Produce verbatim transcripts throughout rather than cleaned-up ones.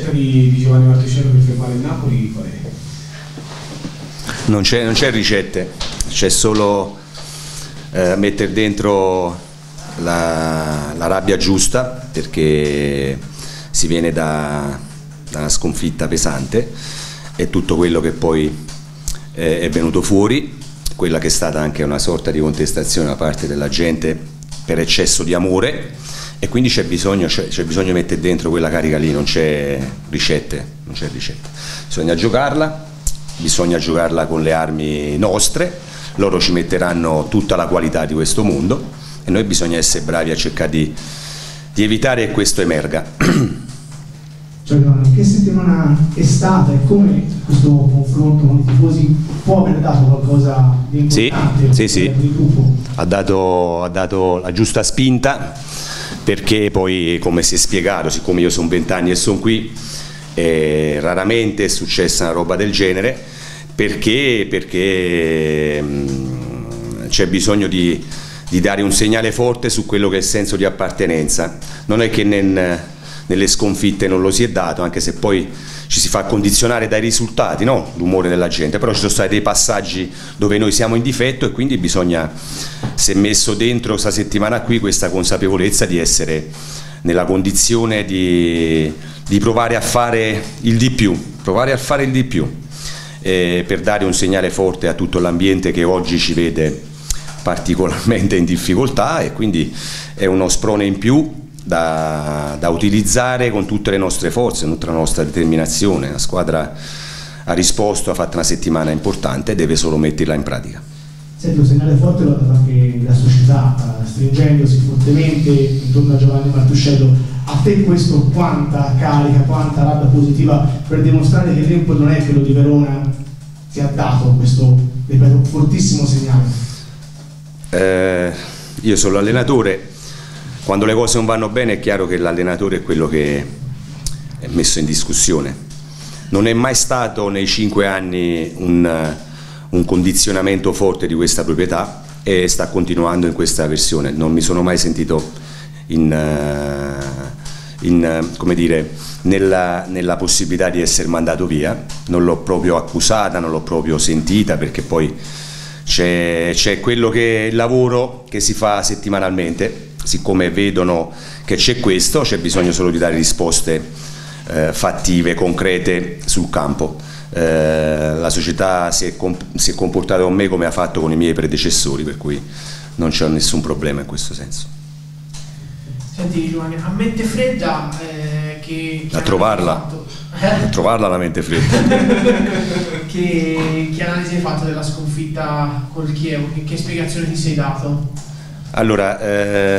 ricetta di, di Giovanni Martuscello per fermare il Napoli qual è? Non c'è, non c'è ricette, c'è solo eh, mettere dentro la, la rabbia giusta, perché si viene da, da una sconfitta pesante, e tutto quello che poi eh, è venuto fuori, quella che è stata anche una sorta di contestazione da parte della gente per eccesso di amore, e quindi c'è bisogno, c'è, c'è bisogno di mettere dentro quella carica lì, non c'è ricette, non c'è ricette, bisogna giocarla, bisogna giocarla con le armi nostre, loro ci metteranno tutta la qualità di questo mondo e noi bisogna essere bravi a cercare di, di evitare che questo emerga. Cioè, che settimana è stata e come questo confronto con i tifosi può aver dato qualcosa di importante? Sì, sì, sì. Ha dato, ha dato la giusta spinta, perché poi, come si è spiegato, siccome io sono vent'anni e sono qui, eh, raramente è successa una roba del genere, perché, perché mh, c'è bisogno di, di dare un segnale forte su quello che è il senso di appartenenza. Non è che nel, nelle sconfitte non lo si è dato, anche se poi ci si fa condizionare dai risultati, no? L'umore della gente, però ci sono stati dei passaggi dove noi siamo in difetto e quindi bisogna, si è messo dentro questa settimana qui questa consapevolezza di essere nella condizione di, di provare a fare il di più, provare a fare il di più, eh, per dare un segnale forte a tutto l'ambiente che oggi ci vede particolarmente in difficoltà, e quindi è uno sprone in più Da, da utilizzare con tutte le nostre forze, tutta la nostra determinazione. La squadra ha risposto, ha fatto una settimana importante e deve solo metterla in pratica. Senti, un segnale forte l'ha dato anche la società, uh, stringendosi fortemente intorno a Giovanni Martuscello. A te questo quanta carica, quanta rabbia positiva per dimostrare che l'Empoli non è quello di Verona ti ha dato questo, ripeto, fortissimo segnale? Eh, io sono l'allenatore. Quando le cose non vanno bene è chiaro che l'allenatore è quello che è messo in discussione. Non è mai stato nei cinque anni un, un condizionamento forte di questa proprietà e sta continuando in questa versione. Non mi sono mai sentito in, in, come dire, nella, nella possibilità di essere mandato via, non l'ho proprio accusata, non l'ho proprio sentita, perché poi c'è quello che è il lavoro che si fa settimanalmente. Siccome vedono che c'è questo, c'è bisogno solo di dare risposte eh, fattive, concrete sul campo. Eh, la società si è, si è comportata con me come ha fatto con i miei predecessori, per cui non c'è nessun problema in questo senso. Senti Giovanni, a mente fredda eh, che, che a trovarla eh? a trovarla la mente fredda. che, che analisi hai fatto della sconfitta col Chievo? Che, che spiegazione ti sei dato? Allora, eh,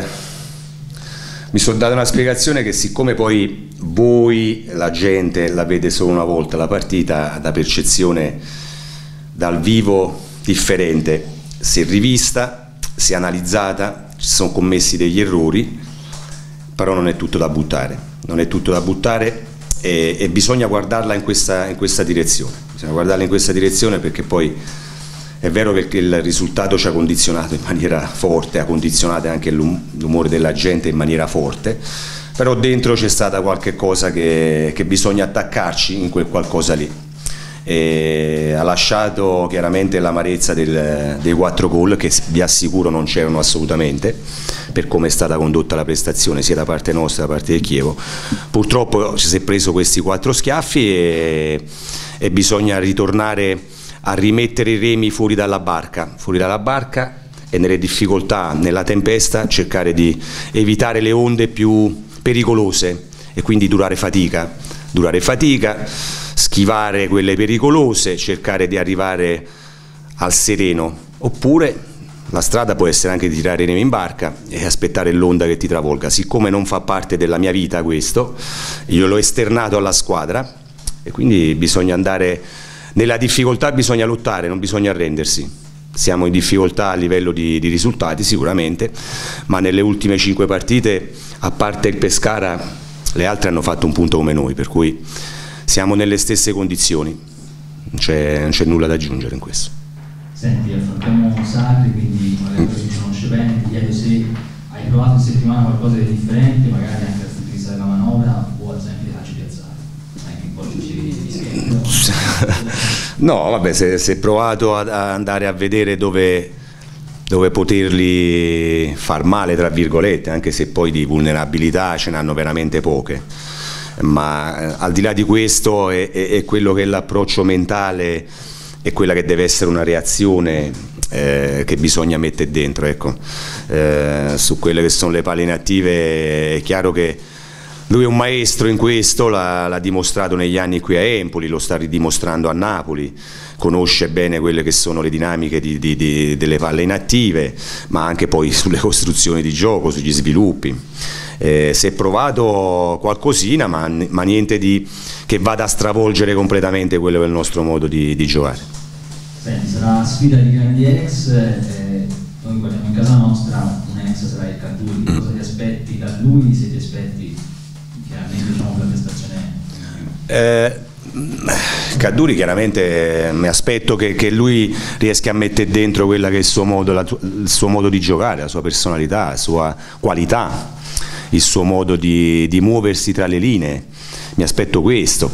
mi sono dato una spiegazione che, siccome poi voi, la gente, la vede solo una volta la partita, da percezione dal vivo differente, si è rivista, si è analizzata, ci sono commessi degli errori, però non è tutto da buttare, non è tutto da buttare e, e bisogna guardarla in questa, in questa direzione, bisogna guardarla in questa direzione, perché poi è vero che il risultato ci ha condizionato in maniera forte, ha condizionato anche l'umore della gente in maniera forte, però dentro c'è stata qualche cosa che, che bisogna attaccarci in quel qualcosa lì. E ha lasciato chiaramente l'amarezza del, dei quattro gol, che vi assicuro non c'erano assolutamente, per come è stata condotta la prestazione sia da parte nostra che da parte del Chievo. Purtroppo ci si è preso questi quattro schiaffi e, e bisogna ritornare a rimettere i remi fuori dalla barca, fuori dalla barca e nelle difficoltà, nella tempesta, cercare di evitare le onde più pericolose e quindi durare fatica, durare fatica, schivare quelle pericolose, cercare di arrivare al sereno, oppure la strada può essere anche di tirare i remi in barca e aspettare l'onda che ti travolga. Siccome non fa parte della mia vita questo, io l'ho esternato alla squadra e quindi bisogna andare nella difficoltà, bisogna lottare, non bisogna arrendersi. Siamo in difficoltà a livello di, di risultati sicuramente, ma nelle ultime cinque partite, a parte il Pescara, le altre hanno fatto un punto come noi, per cui siamo nelle stesse condizioni, non c'è nulla da aggiungere in questo. Senti, affrontiamo Sarri, quindi magari mm. ci conosce bene, ti chiedo se hai provato in settimana qualcosa di differente, magari anche dal punto di vista della manovra o ad esempio dei calci piazzati. No, vabbè, se, se provato ad andare a vedere dove, dove poterli far male, tra virgolette, anche se poi di vulnerabilità ce n'hanno veramente poche, ma eh, al di là di questo è, è, è quello che è l'approccio mentale, è quella che deve essere una reazione eh, che bisogna mettere dentro, ecco. Eh, su quelle che sono le palle inattive è chiaro che lui è un maestro in questo, l'ha dimostrato negli anni qui a Empoli, lo sta ridimostrando a Napoli, conosce bene quelle che sono le dinamiche di, di, di, delle palle inattive, ma anche poi sulle costruzioni di gioco, sugli sviluppi. Eh, si è provato qualcosina, ma, ma niente di, che vada a stravolgere completamente quello che è il nostro modo di, di giocare. Senti, sarà una sfida di grandi ex, eh, noi guardiamo in casa nostra, un ex sarà il Caduri, cosa ti aspetti da lui, se ti aspetti chiaramente, diciamo, la prestazione? Eh, Caduri chiaramente mi aspetto che, che lui riesca a mettere dentro quella che è il suo modo, la, il suo modo di giocare, la sua personalità, la sua qualità, il suo modo di, di muoversi tra le linee. Mi aspetto questo,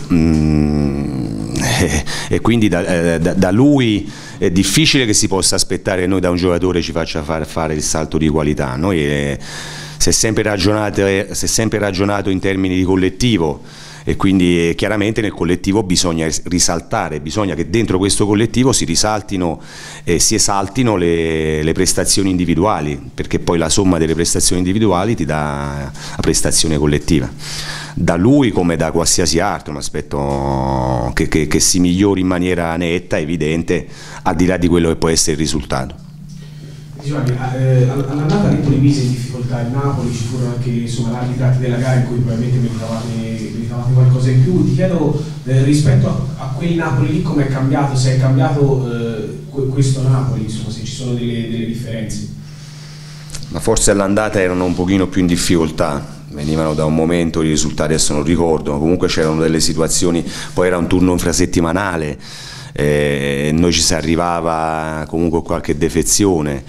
mm, e, e quindi da, da, da lui è difficile che si possa aspettare che noi da un giocatore ci faccia far, fare il salto di qualità. Noi eh, si è sempre ragionato, si è sempre ragionato in termini di collettivo, e quindi eh, chiaramente nel collettivo bisogna risaltare, bisogna che dentro questo collettivo si risaltino e si esaltino le, le prestazioni individuali, perché poi la somma delle prestazioni individuali ti dà la prestazione collettiva. Da lui come da qualsiasi altro mi aspetto che, che, che si migliori in maniera netta, evidente, al di là di quello che può essere il risultato. Giovanni, eh, all'andata Empoli mise in difficoltà il Napoli, ci furono anche insomma larghi tratti della gara in cui probabilmente meritavate, meritavate qualcosa in più. Ti chiedo eh, rispetto a, a quel Napoli lì come è cambiato, se è cambiato eh, questo Napoli, insomma, se ci sono delle, delle differenze. Ma forse all'andata erano un pochino più in difficoltà, venivano da un momento, i risultati adesso non ricordo, ma comunque c'erano delle situazioni, poi era un turno infrasettimanale, eh, noi ci si arrivava comunque qualche defezione,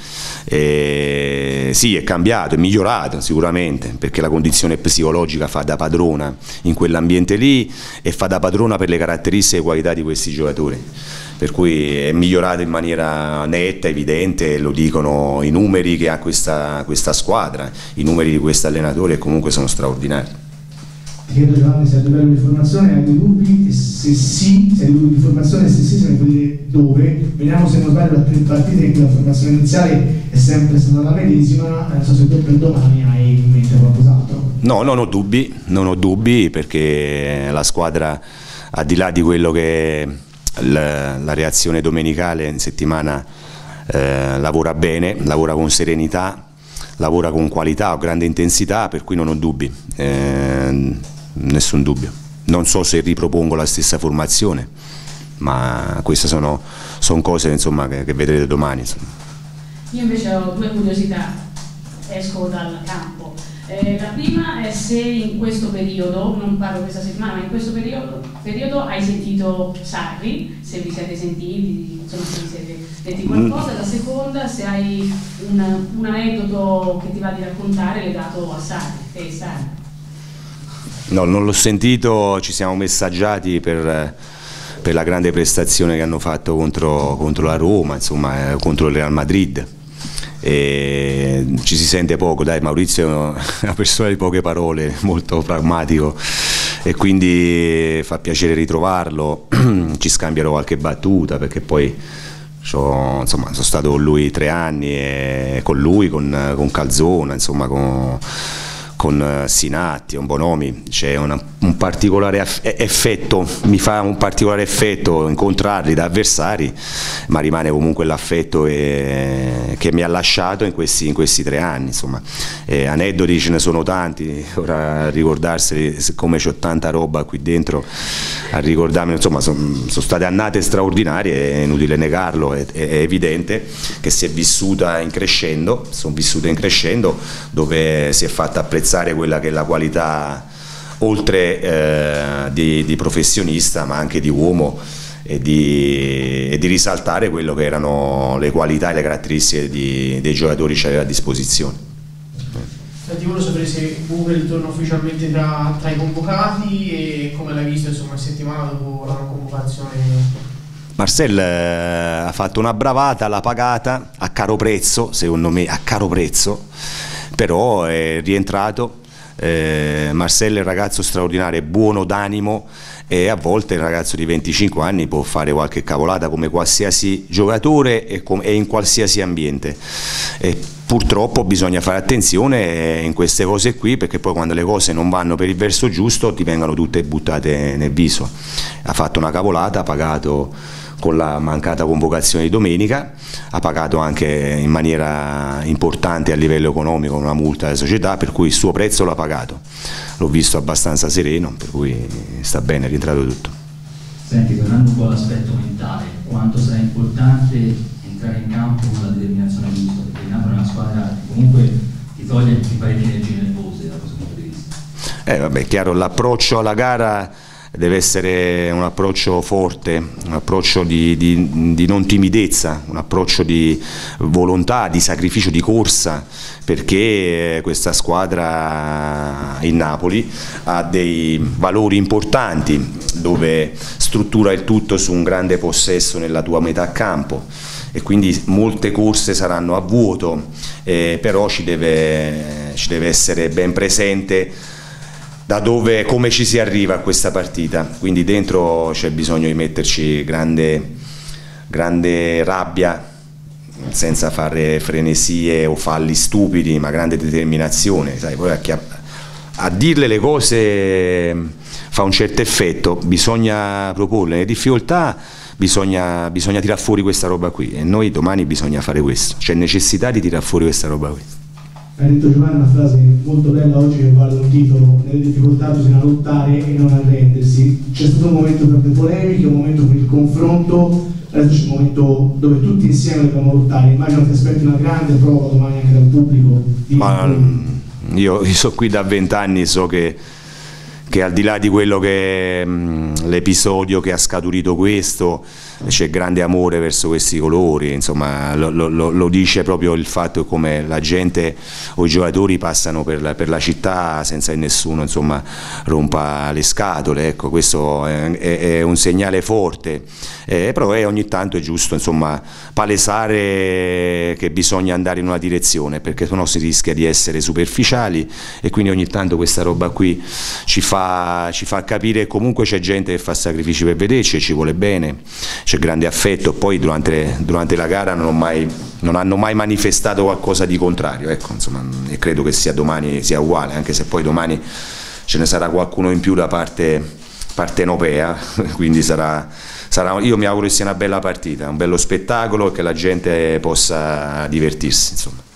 eh, sì, è cambiato, è migliorato sicuramente, perché la condizione psicologica fa da padrona in quell'ambiente lì e fa da padrona per le caratteristiche e qualità di questi giocatori, per cui è migliorato in maniera netta, evidente, lo dicono i numeri che ha questa, questa squadra, i numeri di questo allenatore comunque sono straordinari. Ti chiedo Giovanni se a livello di formazione hai dei dubbi, e se sì, se hai dei dubbi di formazione, e se sì, se ne puoi dire dove. Vediamo se non sbaglio da tre partite in cui la formazione iniziale è sempre stata la medesima, non so se tu per domani hai in mente qualcos'altro. No, non ho dubbi, non ho dubbi, perché la squadra, al di là di quello che la, la reazione domenicale in settimana, eh, lavora bene, lavora con serenità, lavora con qualità o grande intensità, per cui non ho dubbi, eh, nessun dubbio. Non so se ripropongo la stessa formazione, ma queste sono, sono cose insomma, che, che vedrete domani. Insomma. Io invece ho due curiosità, esco dal campo. Eh, la prima è se in questo periodo, non parlo questa settimana, ma in questo periodo, periodo hai sentito Sarri, se vi siete sentiti, insomma se vi siete detti qualcosa. La seconda, se hai un, un aneddoto che ti va di raccontare legato a Sarri, te Sarri. No, non l'ho sentito, ci siamo messaggiati per, per la grande prestazione che hanno fatto contro, contro la Roma, insomma, contro il Real Madrid. E ci si sente poco, dai, Maurizio è una persona di poche parole, molto pragmatico, e quindi fa piacere ritrovarlo. Ci scambierò qualche battuta, perché poi insomma, sono stato con lui tre anni, e con lui, con, con Calzona, insomma, con, con Sinatti, un Bonomi, c'è un particolare effetto, mi fa un particolare effetto incontrarli da avversari, ma rimane comunque l'affetto che, che mi ha lasciato in questi, in questi tre anni, insomma. E aneddoti ce ne sono tanti, ora a ricordarseli, siccome c'ho tanta roba qui dentro, a ricordarmi, insomma, sono son state annate straordinarie, è inutile negarlo, è, è evidente che si è vissuta in crescendo, sono vissute in crescendo, dove si è fatta apprezzare quella che è la qualità, oltre eh, di, di professionista, ma anche di uomo, e di, e di risaltare quello che erano le qualità e le caratteristiche di, dei giocatori che aveva a disposizione. Senti, volevo sapere se Bucher ritorna ufficialmente tra, tra i convocati e come l'hai visto insomma settimana dopo la convocazione. Marcel eh, ha fatto una bravata, l'ha pagata a caro prezzo, secondo me a caro prezzo, però è rientrato. eh, Marcel è un ragazzo straordinario, è buono d'animo e a volte il ragazzo di venticinque anni può fare qualche cavolata come qualsiasi giocatore e, com e in qualsiasi ambiente. E purtroppo bisogna fare attenzione in queste cose qui, perché poi quando le cose non vanno per il verso giusto ti vengono tutte buttate nel viso. Ha fatto una cavolata, ha pagato con la mancata convocazione di domenica, ha pagato anche in maniera importante a livello economico una multa alla società, per cui il suo prezzo l'ha pagato. L'ho visto abbastanza sereno, per cui sta bene, è rientrato tutto. Senti, tornando un po' all'aspetto mentale, quanto sarà importante entrare in campo con la determinazione giusta, perché il Napoli è una squadra che comunque ti toglie parecchie energie nervose da questo punto di vista. Eh vabbè, chiaro, l'approccio alla gara deve essere un approccio forte, un approccio di, di, di non timidezza, un approccio di volontà, di sacrificio, di corsa, perché questa squadra, il Napoli, ha dei valori importanti, dove struttura il tutto su un grande possesso nella tua metà campo e quindi molte corse saranno a vuoto, eh, però ci deve, ci deve essere ben presente da dove, come ci si arriva a questa partita. Quindi dentro c'è bisogno di metterci grande, grande rabbia, senza fare frenesie o falli stupidi, ma grande determinazione. Sai, poi a, a dirle le cose fa un certo effetto, bisogna proporle le difficoltà, bisogna, bisogna tirar fuori questa roba qui, e noi domani bisogna fare questo, c'è necessità di tirar fuori questa roba qui. Ha detto Giovanni una frase molto bella oggi che vale un titolo: nelle difficoltà bisogna lottare e non arrendersi. C'è stato un momento per le polemiche, un momento per il confronto, adesso c'è un momento dove tutti insieme dobbiamo lottare. Immagino ti aspetti una grande prova domani anche dal pubblico. Ma io, io sono qui da vent'anni, so che, che al di là di quello che l'episodio che ha scaturito questo, c'è grande amore verso questi colori, insomma lo, lo, lo dice proprio il fatto come la gente o i giocatori passano per la, per la città senza che nessuno insomma rompa le scatole, ecco, questo è, è, è un segnale forte, eh, però è, ogni tanto è giusto insomma palesare che bisogna andare in una direzione, perché sennò si rischia di essere superficiali, e quindi ogni tanto questa roba qui ci fa, ci fa capire che comunque c'è gente che fa sacrifici per vederci e ci vuole bene, c'è grande affetto. Poi durante, durante la gara non, ho mai, non hanno mai manifestato qualcosa di contrario, ecco, insomma, e credo che sia domani sia uguale, anche se poi domani ce ne sarà qualcuno in più da parte partenopea, quindi sarà, sarà, io mi auguro che sia una bella partita, un bello spettacolo e che la gente possa divertirsi, insomma.